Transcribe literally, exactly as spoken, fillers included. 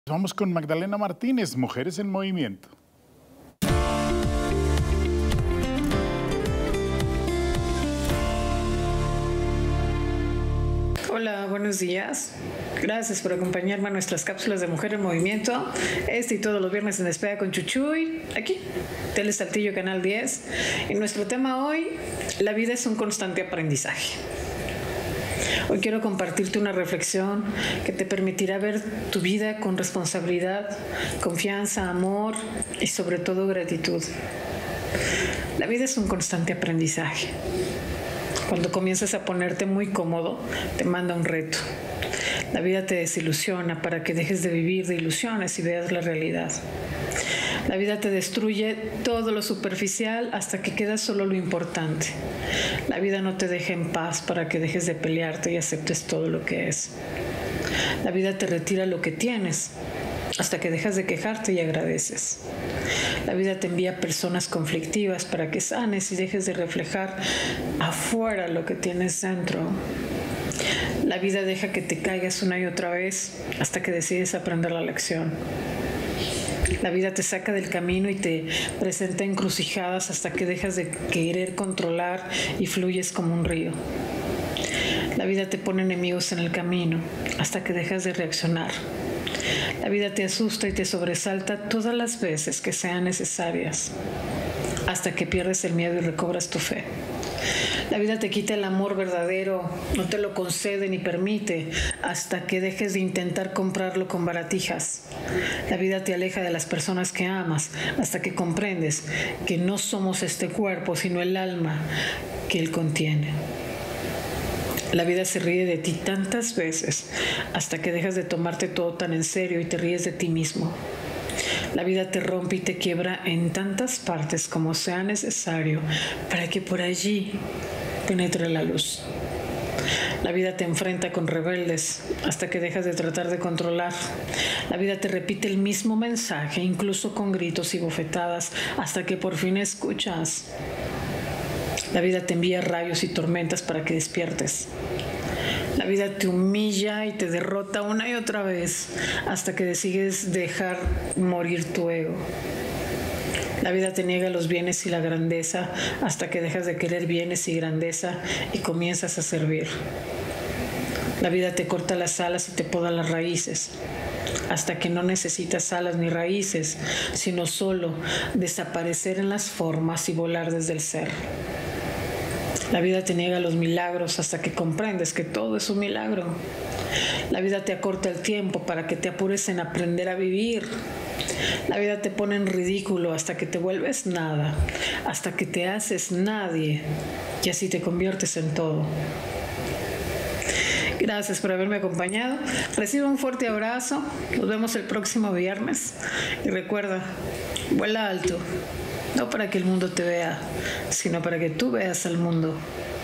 Vamos con Magdalena Martínez, Mujeres en Movimiento. Hola, buenos días. Gracias por acompañarme a nuestras cápsulas de Mujer en Movimiento. Este y todos los viernes en Despega con Chuchuy, aquí, Tele Saltillo, Canal diez. Y nuestro tema hoy, la vida es un constante aprendizaje. Hoy quiero compartirte una reflexión que te permitirá ver tu vida con responsabilidad, confianza, amor y sobre todo gratitud. La vida es un constante aprendizaje. Cuando comienzas a ponerte muy cómodo, te manda un reto. La vida te desilusiona para que dejes de vivir de ilusiones y veas la realidad. La vida te destruye todo lo superficial hasta que queda solo lo importante. La vida no te deja en paz para que dejes de pelearte y aceptes todo lo que es. La vida te retira lo que tienes hasta que dejas de quejarte y agradeces. La vida te envía personas conflictivas para que sanes y dejes de reflejar afuera lo que tienes dentro. La vida deja que te caigas una y otra vez hasta que decides aprender la lección. La vida te saca del camino y te presenta encrucijadas hasta que dejas de querer controlar y fluyes como un río. La vida te pone enemigos en el camino hasta que dejas de reaccionar. La vida te asusta y te sobresalta todas las veces que sean necesarias, hasta que pierdes el miedo y recobras tu fe. La vida te quita el amor verdadero, no te lo concede ni permite, hasta que dejes de intentar comprarlo con baratijas. La vida te aleja de las personas que amas, hasta que comprendes que no somos este cuerpo, sino el alma que él contiene. La vida se ríe de ti tantas veces hasta que dejas de tomarte todo tan en serio y te ríes de ti mismo. La vida te rompe y te quiebra en tantas partes como sea necesario para que por allí penetre la luz. La vida te enfrenta con rebeldes hasta que dejas de tratar de controlar. La vida te repite el mismo mensaje, incluso con gritos y bofetadas, hasta que por fin escuchas. La vida te envía rayos y tormentas para que despiertes. La vida te humilla y te derrota una y otra vez hasta que decides dejar morir tu ego. La vida te niega los bienes y la grandeza hasta que dejas de querer bienes y grandeza y comienzas a servir. La vida te corta las alas y te poda las raíces hasta que no necesitas alas ni raíces, sino solo desaparecer en las formas y volar desde el ser. La vida te niega los milagros hasta que comprendes que todo es un milagro. La vida te acorta el tiempo para que te apures en aprender a vivir. La vida te pone en ridículo hasta que te vuelves nada, hasta que te haces nadie y así te conviertes en todo. Gracias por haberme acompañado. Recibe un fuerte abrazo. Nos vemos el próximo viernes. Y recuerda, vuela alto. No para que el mundo te vea, sino para que tú veas al mundo.